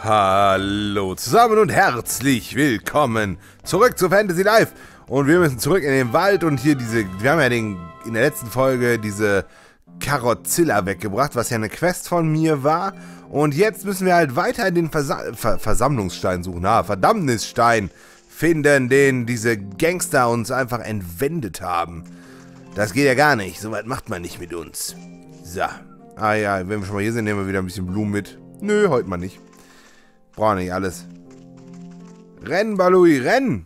Hallo zusammen und herzlich willkommen zurück zu Fantasy Life. Und wir müssen zurück in den Wald und hier wir haben ja in der letzten Folge diese Karotzilla weggebracht, was ja eine Quest von mir war. Und jetzt müssen wir halt weiter den Versammlungsstein suchen, Verdammnisstein finden, den diese Gangster uns einfach entwendet haben. Das geht ja gar nicht, so weit macht man nicht mit uns. So, ah ja, wenn wir schon mal hier sind, nehmen wir wieder ein bisschen Blumen mit. Nö, heute mal nicht. Brauchen nicht alles. Renn, Balui, renn!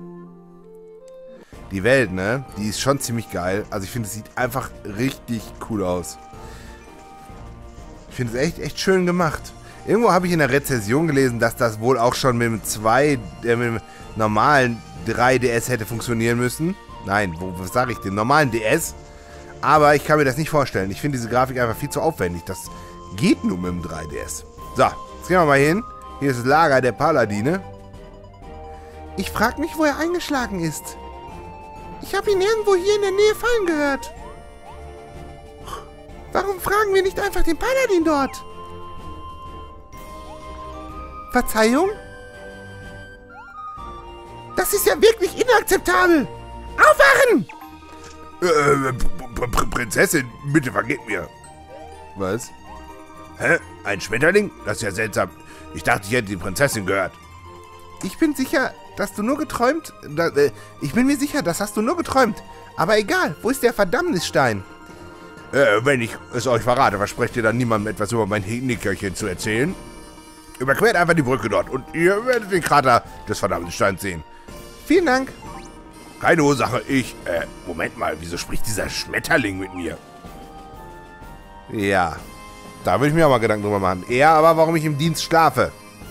Die Welt, ne? Die ist schon ziemlich geil. Also ich finde, es sieht einfach richtig cool aus. Ich finde es echt schön gemacht. Irgendwo habe ich in der Rezension gelesen, dass das wohl auch schon mit dem normalen 3DS hätte funktionieren müssen. Nein, was sage ich? Dem normalen DS. Aber ich kann mir das nicht vorstellen. Ich finde diese Grafik einfach viel zu aufwendig. Das geht nur mit dem 3DS. So, jetzt gehen wir mal hin. Hier ist das Lager der Paladine. Ich frage mich, wo er eingeschlagen ist. Ich habe ihn irgendwo hier in der Nähe fallen gehört. Warum fragen wir nicht einfach den Paladin dort? Verzeihung? Das ist ja wirklich inakzeptabel. Aufwachen! Prinzessin, bitte vergib mir. Was? Hä? Ein Schmetterling? Das ist ja seltsam. Ich dachte, ich hätte die Prinzessin gehört. Ich bin sicher, dass du nur geträumt... ich bin mir sicher, das hast du nur geträumt. Aber egal, wo ist der Verdammnisstein? Wenn ich es euch verrate, versprecht ihr dann niemandem etwas über mein Nickerchen zu erzählen? Überquert einfach die Brücke dort und ihr werdet den Krater des Verdammnissteins sehen. Vielen Dank. Keine Ursache, Moment mal, wieso spricht dieser Schmetterling mit mir? Ja, da würde ich mir auch mal Gedanken drüber machen. Eher aber, warum ich im Dienst schlafe.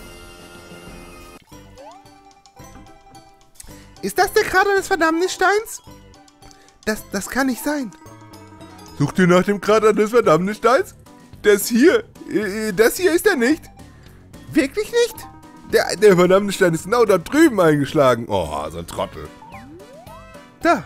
Ist das der Krater des Verdammnissteins? Das kann nicht sein. Sucht ihr nach dem Krater des Verdammnissteins? Das hier ist er nicht. Wirklich nicht? Der Verdammnisstein ist genau da drüben eingeschlagen. Oh, so ein Trottel. Da.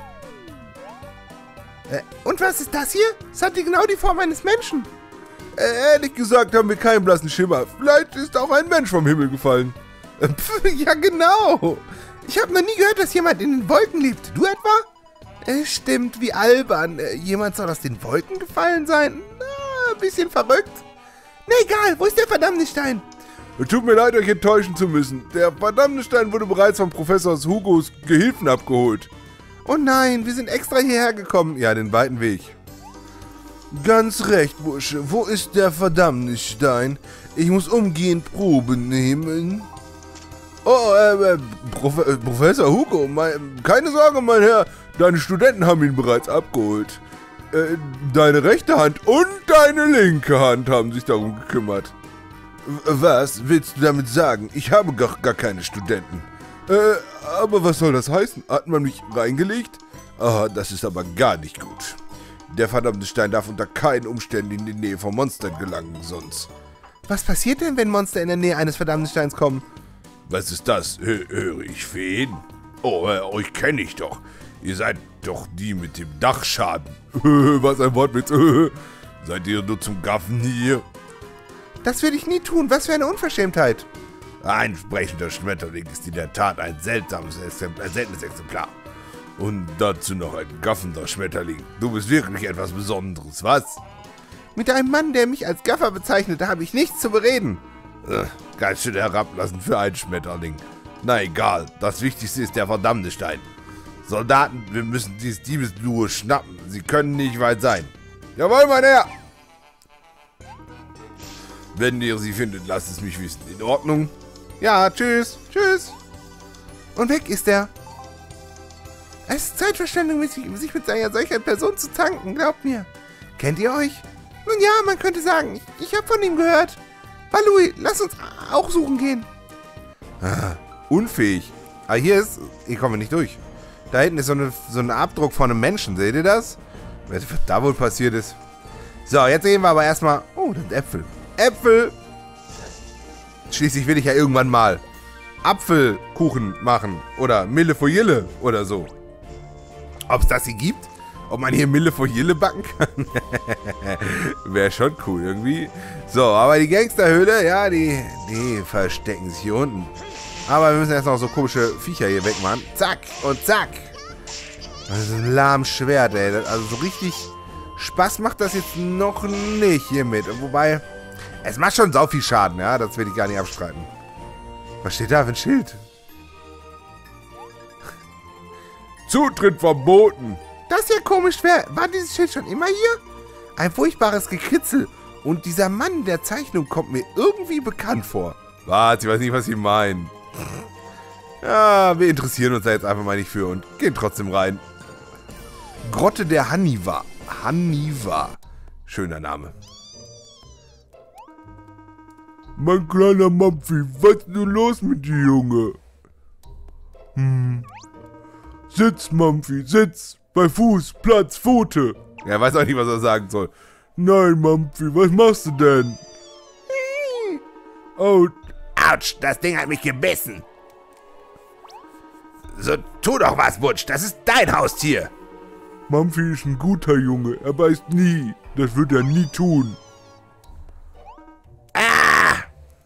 Und was ist das hier? Es hat genau die Form eines Menschen. Ehrlich gesagt haben wir keinen blassen Schimmer. Vielleicht ist auch ein Mensch vom Himmel gefallen. Ja, genau. Ich habe noch nie gehört, dass jemand in den Wolken lebt. Du etwa? Stimmt, wie albern. Jemand soll aus den Wolken gefallen sein? Na, ein bisschen verrückt. Na egal, wo ist der Verdammnisstein? Tut mir leid, euch enttäuschen zu müssen. Der Verdammnisstein wurde bereits von Professor Hugos Gehilfen abgeholt. Oh nein, wir sind extra hierher gekommen. Ja, den weiten Weg. Ganz recht, Bursche. Wo ist der Verdammnisstein? Ich muss umgehend Proben nehmen. Oh, Professor Hugo, keine Sorge, mein Herr. Deine Studenten haben ihn bereits abgeholt. Deine rechte Hand und deine linke Hand haben sich darum gekümmert. Was willst du damit sagen? Ich habe gar keine Studenten. Aber was soll das heißen? Hat man mich reingelegt? Ah, das ist aber gar nicht gut. Der verdammte Stein darf unter keinen Umständen in die Nähe von Monstern gelangen, sonst... Was passiert denn, wenn Monster in der Nähe eines verdammten Steins kommen? Was ist das? Höre ich Feen? Oh, euch kenne ich doch. Ihr seid doch die mit dem Dachschaden. Was ein Wortwitz. Seid ihr nur zum Gaffen hier? Das würde ich nie tun. Was für eine Unverschämtheit. Ein sprechender Schmetterling ist in der Tat ein seltenes Exemplar. Und dazu noch ein gaffender Schmetterling. Du bist wirklich etwas Besonderes, was? Mit einem Mann, der mich als Gaffer bezeichnet, habe ich nichts zu bereden. Ganz schön herablassen für einen Schmetterling. Na egal, das Wichtigste ist der verdammte Stein. Soldaten, wir müssen dieses Diebesduo schnappen. Sie können nicht weit sein. Jawohl, mein Herr! Wenn ihr sie findet, lasst es mich wissen. In Ordnung? Ja, tschüss. Tschüss. Und weg ist er. Es ist Zeitverschwendung, sich mit einer solchen Person zu zanken, glaubt mir. Kennt ihr euch? Nun ja, man könnte sagen, ich habe von ihm gehört. Balui, lass uns auch suchen gehen. Unfähig. Ah, hier kommen wir nicht durch. Da hinten ist so ein Abdruck von einem Menschen, seht ihr das? Was da wohl passiert ist. So, jetzt sehen wir aber erstmal... Oh, das sind Äpfel. Äpfel! Schließlich will ich ja irgendwann mal Apfelkuchen machen. Oder Mille Fouille oder so. Ob es das hier gibt? Ob man hier Millefoyille backen kann? Wäre schon cool irgendwie. So, aber die Gangsterhöhle, ja, die verstecken sich hier unten. Aber wir müssen erst noch so komische Viecher hier wegmachen. Zack und zack. Das ist ein lahmes Schwert, ey. Also so richtig Spaß macht das jetzt noch nicht hier mit. Wobei, es macht schon sau viel Schaden, ja. Das will ich gar nicht abstreiten. Was steht da für ein Schild? Zutritt verboten. Das ist ja komisch. War dieses Schild schon immer hier? Ein furchtbares Gekritzel. Und dieser Mann in der Zeichnung kommt mir irgendwie bekannt vor. Was? Ich weiß nicht, was Sie meinen. Ja, wir interessieren uns da jetzt einfach mal nicht für und gehen trotzdem rein. Grotte der Haniwa. Haniwa. Schöner Name. Mein kleiner Mampfi, was ist nun los mit dir, Junge? Sitz, Mampfi, sitz. Bei Fuß, Platz, Pfote. Er weiß auch nicht, was er sagen soll. Nein, Mampfi, was machst du denn? Oh. Autsch, das Ding hat mich gebissen. So, tu doch was, Butch. Das ist dein Haustier. Mampfi ist ein guter Junge. Er beißt nie. Das wird er nie tun. Ah!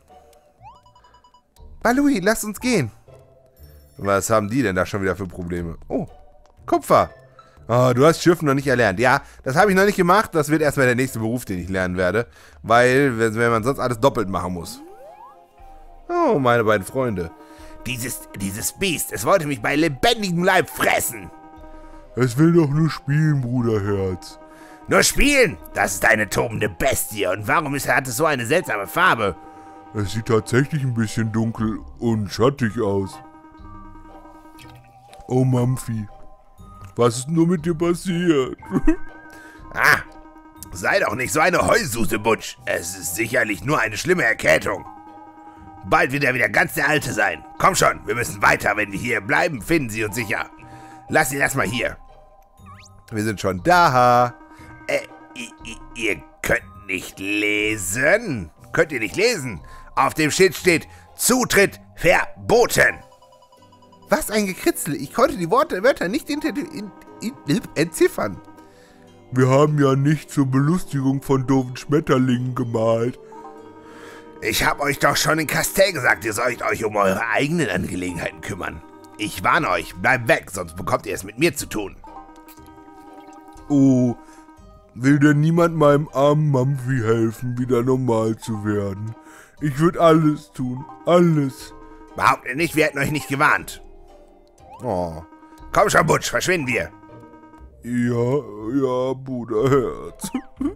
Balui, lass uns gehen. Was haben die denn da schon wieder für Probleme? Oh, Kupfer. Oh, du hast Schiffen noch nicht erlernt. Ja, das habe ich noch nicht gemacht. Das wird erstmal der nächste Beruf, den ich lernen werde. Weil, wenn man sonst alles doppelt machen muss. Oh, meine beiden Freunde. Dieses Biest, es wollte mich bei lebendigem Leib fressen. Es will doch nur spielen, Bruderherz. Nur spielen? Das ist eine tobende Bestie. Und warum hat es so eine seltsame Farbe? Es sieht tatsächlich ein bisschen dunkel und schattig aus. Oh, Mampfi. Was ist nur mit dir passiert? Ah, sei doch nicht so eine Heulsuse, Butch. Es ist sicherlich nur eine schlimme Erkältung. Bald wird er wieder ganz der Alte sein. Komm schon, wir müssen weiter. Wenn wir hier bleiben, finden sie uns sicher. Lass ihn erstmal hier. Wir sind schon da. Ihr könnt nicht lesen? Könnt ihr nicht lesen? Auf dem Schild steht Zutritt verboten. Was ein Gekritzel. Ich konnte die Wörter nicht entziffern. Wir haben ja nicht zur Belustigung von doofen Schmetterlingen gemalt. Ich habe euch doch schon in Kastell gesagt, ihr sollt euch um eure eigenen Angelegenheiten kümmern. Ich warne euch, bleibt weg, sonst bekommt ihr es mit mir zu tun. Oh, will denn niemand meinem armen Mampfi helfen, wieder normal zu werden? Ich würde alles tun, alles. Behauptet nicht, wir hätten euch nicht gewarnt. Oh, komm schon, Butch, verschwinden wir. Ja, Bruderherz.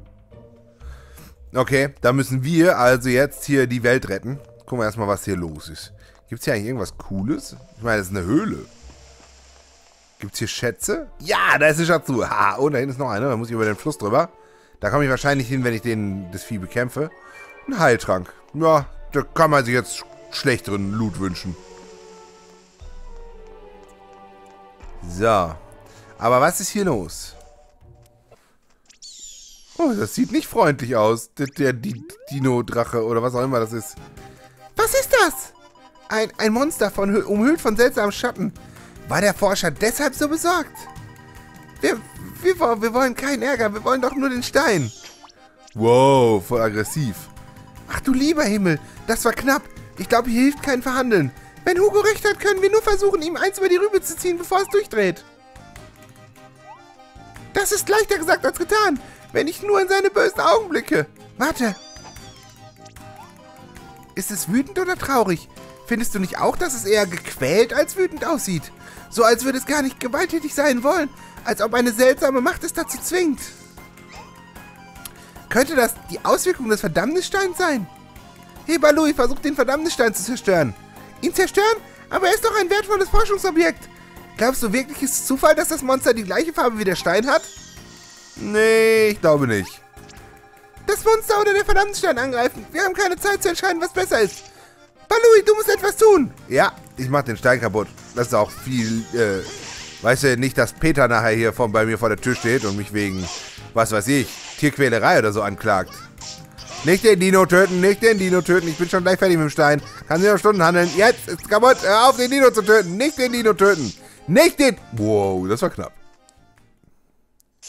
Okay, da müssen wir also jetzt hier die Welt retten. Gucken wir erstmal, was hier los ist. Gibt es hier eigentlich irgendwas Cooles? Ich meine, das ist eine Höhle. Gibt es hier Schätze? Ja, da ist eine Schatztruhe. Ha, und da hinten ist noch eine. Da muss ich über den Fluss drüber. Da komme ich wahrscheinlich hin, wenn ich das Vieh bekämpfe. Ein Heiltrank. Ja, da kann man sich jetzt schlechteren Loot wünschen. So. Aber was ist hier los? Oh, das sieht nicht freundlich aus. Der Dino-Drache oder was auch immer das ist. Was ist das? Ein Monster umhüllt von seltsamen Schatten. War der Forscher deshalb so besorgt? Wir wollen keinen Ärger, wir wollen doch nur den Stein. Wow, voll aggressiv. Ach du lieber Himmel, das war knapp. Ich glaube, hier hilft kein Verhandeln. Wenn Hugo recht hat, können wir nur versuchen, ihm eins über die Rübe zu ziehen, bevor es durchdreht. Das ist leichter gesagt als getan, wenn ich nur in seine bösen Augen blicke. Warte. Ist es wütend oder traurig? Findest du nicht auch, dass es eher gequält als wütend aussieht? So als würde es gar nicht gewalttätig sein wollen, als ob eine seltsame Macht es dazu zwingt. Könnte das die Auswirkung des Verdammnissteins sein? Hey Balui, versucht den Verdammnisstein zu zerstören. Ihn zerstören? Aber er ist doch ein wertvolles Forschungsobjekt. Glaubst du wirklich, ist es Zufall, dass das Monster die gleiche Farbe wie der Stein hat? Nee, ich glaube nicht. Das Monster oder der Verdammnisstein angreifen. Wir haben keine Zeit zu entscheiden, was besser ist. Balui, du musst etwas tun. Ja, ich mach den Stein kaputt. Das ist auch viel, weißt du, nicht, dass Peter nachher hier bei mir vor der Tür steht und mich wegen, was weiß ich, Tierquälerei oder so anklagt. Nicht den Dino töten, nicht den Dino töten. Ich bin schon gleich fertig mit dem Stein. Kann sich noch Stunden handeln. Jetzt ist es kaputt. Hör auf, den Dino zu töten. Nicht den Dino töten. Nicht den... Wow, das war knapp.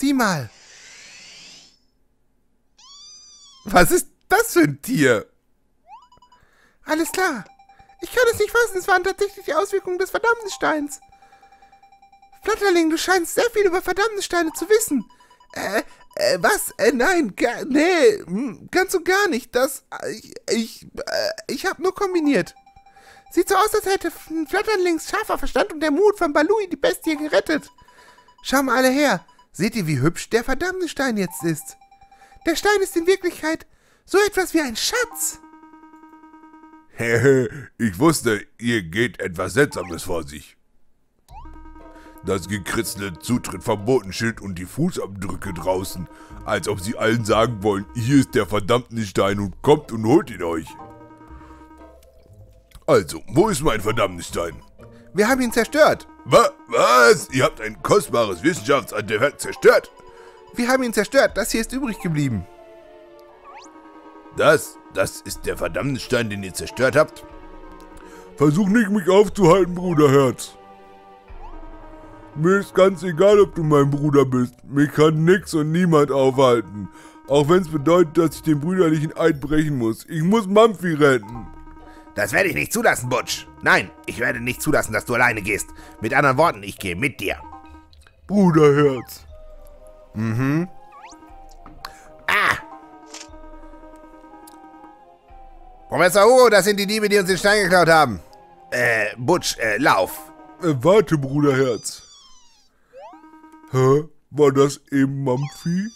Sieh mal. Was ist das für ein Tier? Alles klar. Ich kann es nicht fassen, es waren tatsächlich die Auswirkungen des Verdammnissteins. Flatterling, du scheinst sehr viel über Verdammnissteine zu wissen. Was? Nein, nee, ganz und gar nicht. Ich habe nur kombiniert. Sieht so aus, als hätte Flatterlings scharfer Verstand und der Mut von Balui die Bestie gerettet. Schau mal alle her. Seht ihr, wie hübsch der Verdammnisstein jetzt ist? Der Stein ist in Wirklichkeit so etwas wie ein Schatz. Ich wusste, ihr geht etwas Seltsames vor sich. Das gekritzelte Zutritt verboten Schild und die Fußabdrücke draußen, als ob sie allen sagen wollen, hier ist der Verdammnisstein und kommt und holt ihn euch. Also, wo ist mein Verdammnisstein? Wir haben ihn zerstört. Was? Ihr habt ein kostbares Wissenschaftsartefakt zerstört? Wir haben ihn zerstört, das hier ist übrig geblieben. Das ist der Verdammnisstein, den ihr zerstört habt? Versuch nicht, mich aufzuhalten, Bruderherz. Mir ist ganz egal, ob du mein Bruder bist. Mich kann nix und niemand aufhalten. Auch wenn es bedeutet, dass ich den brüderlichen Eid brechen muss. Ich muss Mampfi retten. Das werde ich nicht zulassen, Butch. Nein, ich werde nicht zulassen, dass du alleine gehst. Mit anderen Worten, ich gehe mit dir. Bruderherz. Ah! Professor Hugo, das sind die Diebe, die uns den Stein geklaut haben. Butch, lauf. Warte, Bruderherz. Hä? War das eben Mampfi?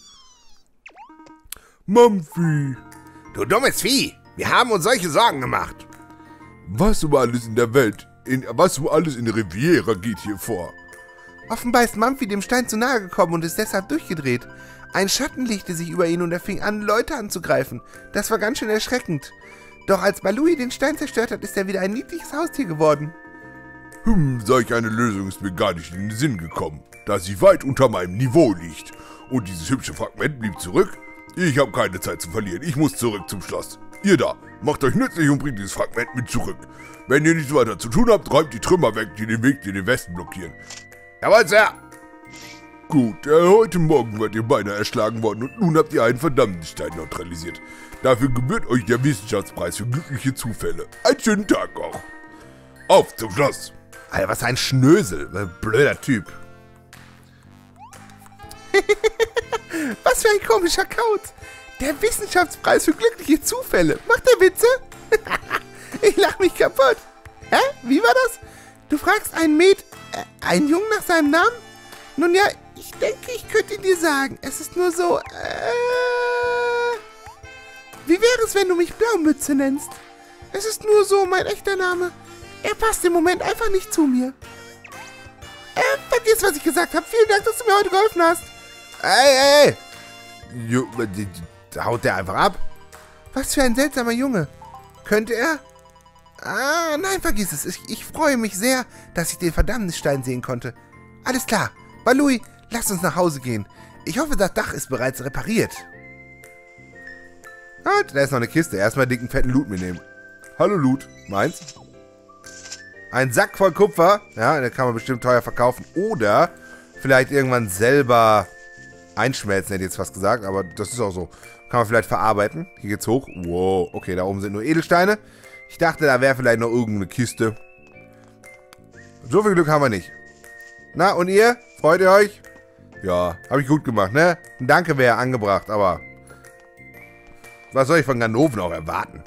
Mampfi! Du dummes Vieh! Wir haben uns solche Sorgen gemacht. Was um alles in der Welt, was um alles in Riviera geht hier vor? Offenbar ist Mampfi dem Stein zu nahe gekommen und ist deshalb durchgedreht. Ein Schatten legte sich über ihn und er fing an, Leute anzugreifen. Das war ganz schön erschreckend. Doch als Balui den Stein zerstört hat, ist er wieder ein niedliches Haustier geworden. Solch eine Lösung ist mir gar nicht in den Sinn gekommen, da sie weit unter meinem Niveau liegt. Und dieses hübsche Fragment blieb zurück. Ich habe keine Zeit zu verlieren, ich muss zurück zum Schloss. Ihr da, macht euch nützlich und bringt dieses Fragment mit zurück. Wenn ihr nichts weiter zu tun habt, räumt die Trümmer weg, die den Weg in den Westen blockieren. Jawohl, Sir! Gut, heute Morgen wart ihr beinahe erschlagen worden und nun habt ihr einen Verdammnisstein neutralisiert. Dafür gebührt euch der Wissenschaftspreis für glückliche Zufälle. Einen schönen Tag auch. Auf zum Schloss! Alter, was ein Schnösel, blöder Typ. Was für ein komischer Kauz. Der Wissenschaftspreis für glückliche Zufälle. Macht er Witze? Ich lach mich kaputt. Hä? Wie war das? Du fragst einen Jungen nach seinem Namen? Nun ja, ich denke, ich könnte ihn dir sagen. Es ist nur so, Wie wäre es, wenn du mich Blaumütze nennst? Es ist nur so mein echter Name. Er passt im Moment einfach nicht zu mir. Vergiss, was ich gesagt habe. Vielen Dank, dass du mir heute geholfen hast. Ey! Haut der einfach ab? Was für ein seltsamer Junge. Könnte er? Ah, nein, vergiss es. Ich freue mich sehr, dass ich den Verdammnisstein sehen konnte. Alles klar. Balui, lass uns nach Hause gehen. Ich hoffe, das Dach ist bereits repariert. Ah, da ist noch eine Kiste. Erstmal dicken, fetten Loot mitnehmen. Hallo, Loot. Meins? Ein Sack voll Kupfer. Ja, den kann man bestimmt teuer verkaufen. Oder vielleicht irgendwann selber einschmelzen, hätte ich jetzt fast gesagt. Aber das ist auch so. Kann man vielleicht verarbeiten. Hier geht's hoch. Wow, okay, da oben sind nur Edelsteine. Ich dachte, da wäre vielleicht noch irgendeine Kiste. So viel Glück haben wir nicht. Na, und ihr? Freut ihr euch? Ja, habe ich gut gemacht, ne? Ein Danke wäre angebracht, aber was soll ich von Ganoven auch erwarten?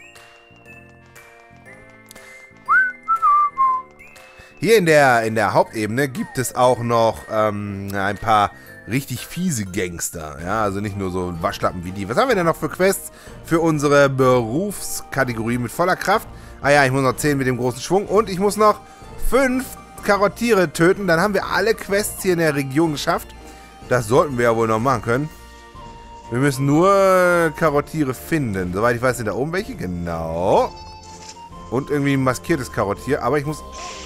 Hier in der Hauptebene gibt es auch noch ein paar richtig fiese Gangster. Ja, also nicht nur so Waschlappen wie die. Was haben wir denn noch für Quests für unsere Berufskategorie mit voller Kraft? Ah ja, ich muss noch 10 mit dem großen Schwung und ich muss noch 5 Karottiere töten. Dann haben wir alle Quests hier in der Region geschafft. Das sollten wir ja wohl noch machen können. Wir müssen nur Karottiere finden. Soweit ich weiß, sind da oben welche. Genau. Und irgendwie ein maskiertes Karottier. Aber ich muss...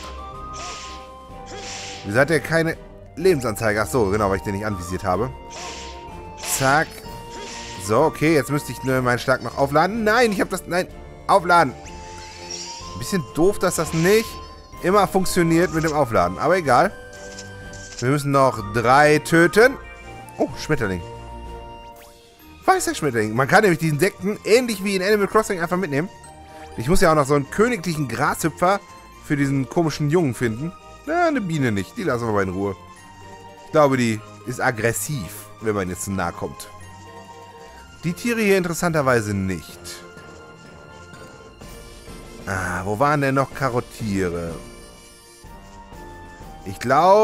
Wieso hat der keine Lebensanzeige? Ach so, genau, weil ich den nicht anvisiert habe. Zack. So, okay, jetzt müsste ich nur meinen Schlag noch aufladen. Nein, ich habe das... Nein, aufladen. Ein bisschen doof, dass das nicht immer funktioniert mit dem Aufladen. Aber egal. Wir müssen noch 3 töten. Oh, Schmetterling. Weißer Schmetterling. Man kann nämlich die Insekten, ähnlich wie in Animal Crossing, einfach mitnehmen. Ich muss ja auch noch so einen königlichen Grashüpfer für diesen komischen Jungen finden. Na, eine Biene nicht. Die lassen wir mal in Ruhe. Ich glaube, die ist aggressiv, wenn man jetzt zu nahe kommt. Die Tiere hier interessanterweise nicht. Ah, wo waren denn noch Karottiere? Ich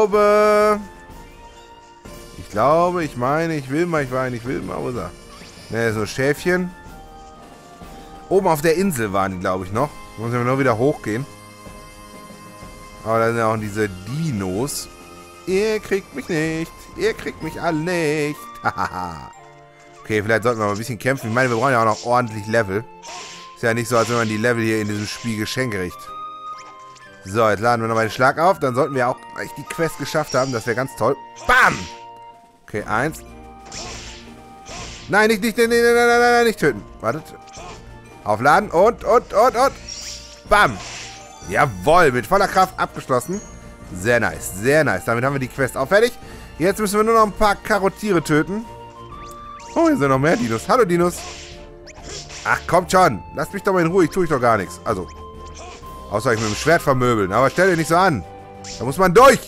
meine, ich will mal, wo ist er? Ne, so Schäfchen. Oben auf der Insel waren die, glaube ich, noch. Müssen wir nur wieder hochgehen. Aber da sind ja auch diese Dinos. Ihr kriegt mich nicht. Ihr kriegt mich alle nicht. Hahaha. Okay, vielleicht sollten wir mal ein bisschen kämpfen. Ich meine, wir brauchen ja auch noch ordentlich Level. Ist ja nicht so, als wenn man die Level hier in diesem Spiel geschenkt kriegt. So, jetzt laden wir nochmal den Schlag auf. Dann sollten wir auch gleich die Quest geschafft haben. Das wäre ganz toll. Bam! Okay, 1. Nein, nicht töten. Wartet. Aufladen und. Bam! Jawohl, mit voller Kraft abgeschlossen. Sehr nice, sehr nice. Damit haben wir die Quest auch fertig. Jetzt müssen wir nur noch ein paar Karottiere töten. Oh, hier sind noch mehr Dinos. Hallo, Dinos. Ach, kommt schon. Lasst mich doch mal in Ruhe. Ich tue euch doch gar nichts. Also, außer euch mit dem Schwert vermöbeln. Aber stell dir nicht so an. Da muss man durch.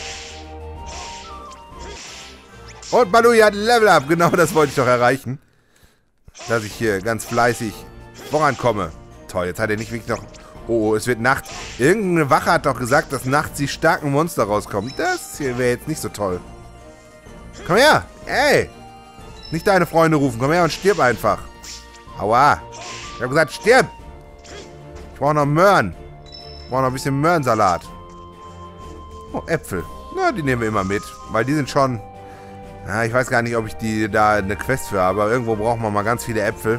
Und Balui hat Level Up. Genau das wollte ich doch erreichen. Dass ich hier ganz fleißig vorankomme. Toll, jetzt hat er nicht wirklich noch... Oh, es wird Nacht. Irgendeine Wache hat doch gesagt, dass nachts die starken Monster rauskommen. Das hier wäre jetzt nicht so toll. Komm her. Ey. Nicht deine Freunde rufen. Komm her und stirb einfach. Aua. Ich habe gesagt, stirb. Ich brauche noch Möhren. Ich brauche noch ein bisschen Möhrensalat. Oh, Äpfel. Na, die nehmen wir immer mit. Weil die sind schon... Na, ich weiß gar nicht, ob ich die da eine Quest für habe. Aber irgendwo brauchen wir mal ganz viele Äpfel.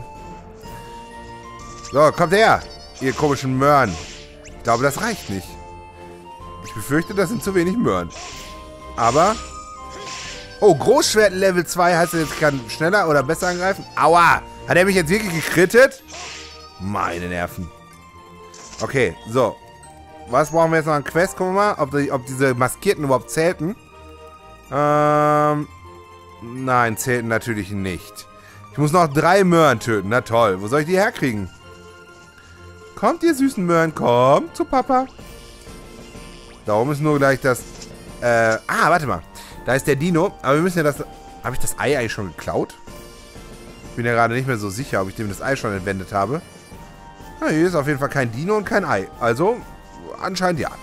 So, kommt her. Ihr komischen Möhren. Ich glaube, das reicht nicht. Ich befürchte, das sind zu wenig Möhren. Aber... Oh, Großschwert Level 2 heißt, jetzt kann schneller oder besser angreifen. Aua! Hat er mich jetzt wirklich gekrittet? Meine Nerven. Okay, so. Was brauchen wir jetzt noch an Quest? Gucken wir mal, ob diese Maskierten überhaupt zählten. Nein, zählten natürlich nicht. Ich muss noch 3 Möhren töten. Na toll. Wo soll ich die herkriegen? Kommt, ihr süßen Möhren. Kommt zu Papa. Da oben ist nur gleich das... warte mal. Da ist der Dino. Aber wir müssen ja das... Habe ich das Ei eigentlich schon geklaut? Ich bin ja gerade nicht mehr so sicher, ob ich dem das Ei schon entwendet habe. Na, hier ist auf jeden Fall kein Dino und kein Ei. Also, anscheinend ja.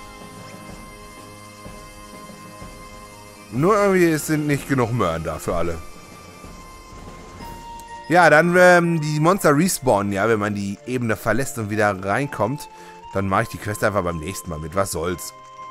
Nur irgendwie sind nicht genug Möhren da für alle. Ja, dann die Monster respawnen, ja, wenn man die Ebene verlässt und wieder reinkommt. Dann mache ich die Quest einfach beim nächsten Mal mit. Was soll's?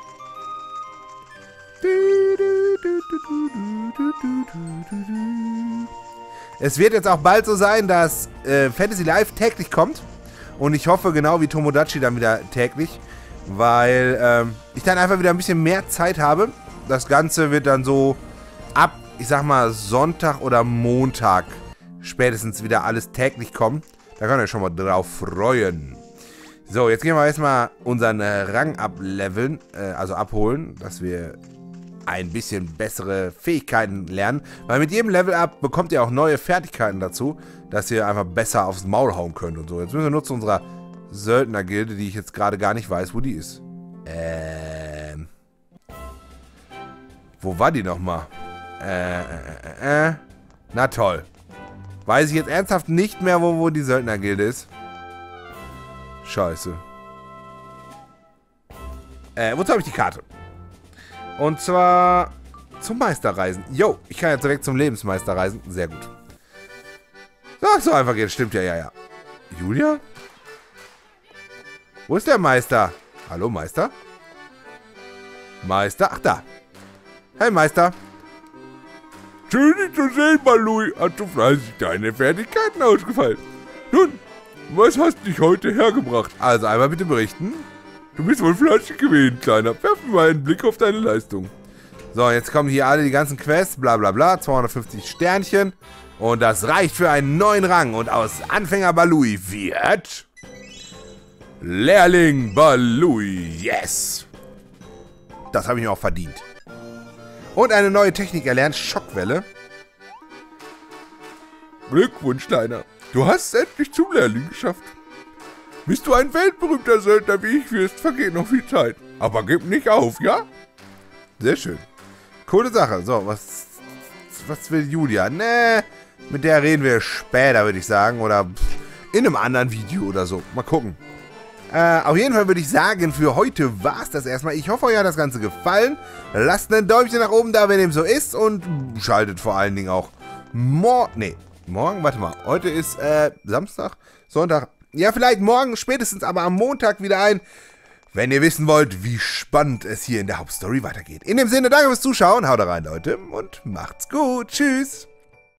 Es wird jetzt auch bald so sein, dass Fantasy Life täglich kommt. Und ich hoffe, genau wie Tomodachi dann wieder täglich. Weil ich dann einfach wieder ein bisschen mehr Zeit habe. Das Ganze wird dann so ab, ich sag mal, Sonntag oder Montag spätestens wieder alles täglich kommen. Da könnt ihr euch schon mal drauf freuen. So, jetzt gehen wir erstmal unseren Rang ableveln, also abholen, dass wir ein bisschen bessere Fähigkeiten lernen. Weil mit jedem Level-Up bekommt ihr auch neue Fertigkeiten dazu, dass ihr einfach besser aufs Maul hauen könnt und so. Jetzt müssen wir nur zu unserer Söldnergilde, die ich jetzt gerade gar nicht weiß, wo die ist. Wo war die nochmal? Na toll. Weiß ich jetzt ernsthaft nicht mehr, wo die Söldnergilde ist. Scheiße. Wozu habe ich die Karte? Und zwar zum Meisterreisen. Jo, ich kann ja direkt zum Lebensmeister reisen. Sehr gut. Ach, so einfach geht. Stimmt ja, ja. Julia? Wo ist der Meister? Hallo, Meister? Meister? Ach, da. Hey, Meister. Schön, dich zu sehen, Balui. Hast du fleißig deine Fertigkeiten ausgefallen? Nun, was hast dich heute hergebracht? Also einmal bitte berichten. Du bist wohl fleißig gewesen, Kleiner. Werf mal einen Blick auf deine Leistung. So, jetzt kommen hier alle die ganzen Quests, bla bla bla, 250 Sternchen. Und das reicht für einen neuen Rang. Und aus Anfänger Balui wird... Lehrling Balui, yes! Das habe ich mir auch verdient. Und eine neue Technik erlernt, Schockwelle. Glückwunsch, Kleiner. Du hast es endlich zum Lehrling geschafft. Bist du ein weltberühmter Söldner wie ich wirst, vergeht noch viel Zeit. Aber gib nicht auf, ja? Sehr schön. Coole Sache. So, was will Julia? Ne, mit der reden wir später, würde ich sagen. Oder in einem anderen Video oder so. Mal gucken. Auf jeden Fall würde ich sagen, für heute war es das erstmal. Ich hoffe, euch hat das Ganze gefallen. Lasst ein Däumchen nach oben da, wenn dem so ist. Und schaltet vor allen Dingen auch morgen, warte mal. Heute ist Samstag, Sonntag. Ja, vielleicht morgen, spätestens aber am Montag wieder ein, wenn ihr wissen wollt, wie spannend es hier in der Hauptstory weitergeht. In dem Sinne, danke fürs Zuschauen. Haut rein, Leute. Und macht's gut. Tschüss.